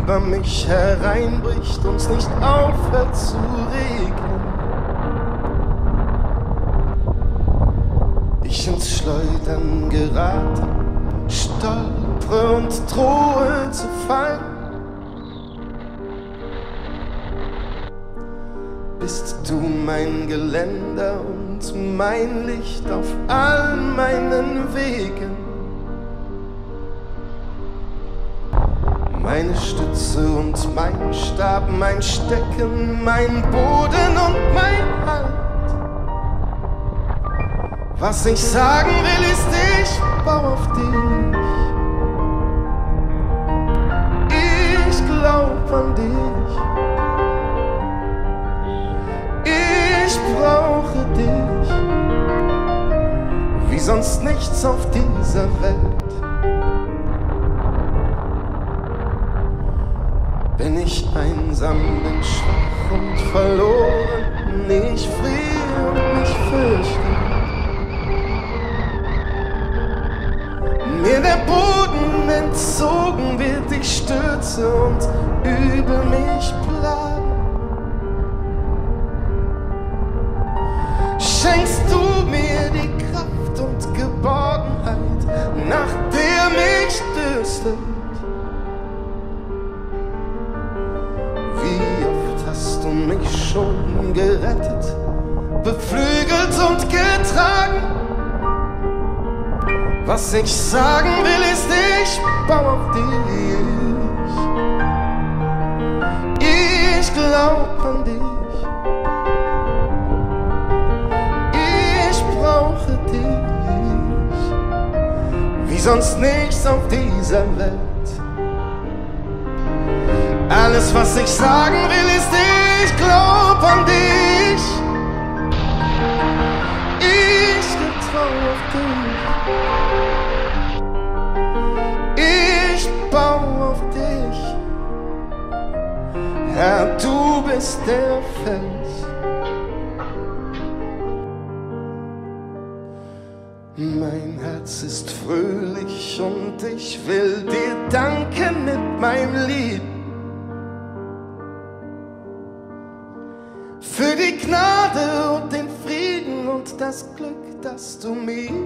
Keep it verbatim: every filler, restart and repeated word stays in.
über mich hereinbricht, uns nicht aufhört zu regnen. Ich ins Schleudern gerate, stolpere und drohe zu fallen. Bist du mein Geländer und mein Licht auf all meinen Wegen. Meine Stütze und mein Stab, mein Stecken, mein Boden und mein Halt. Was ich sagen will ist, ich baue auf dich. Ich glaub an dich. Ich brauche dich, wie sonst nichts auf dieser Welt. Wenn ich einsam bin, schwach und verloren, ich friere und mich fürchte, mir der Boden entzogen wird, ich stürze und übel mich plage. Schenkst du mir die Kraft und Geborgenheit, nach der mich dürstet? Wie oft hast du mich schon gerettet, beflügelt und getragen? Was ich sagen will ist, ich baue auf dich. Ich glaub an dich. Wie sonst nichts auf dieser Welt. Alles, was ich sagen will, ist, ich glaub an dich. Ich vertraue auf dich. Ich baue auf dich. Herr, du bist der Fels. Mein Herz ist fröhlich und ich will dir danken mit meinem Lied. Für die Gnade und den Frieden und das Glück, das du mir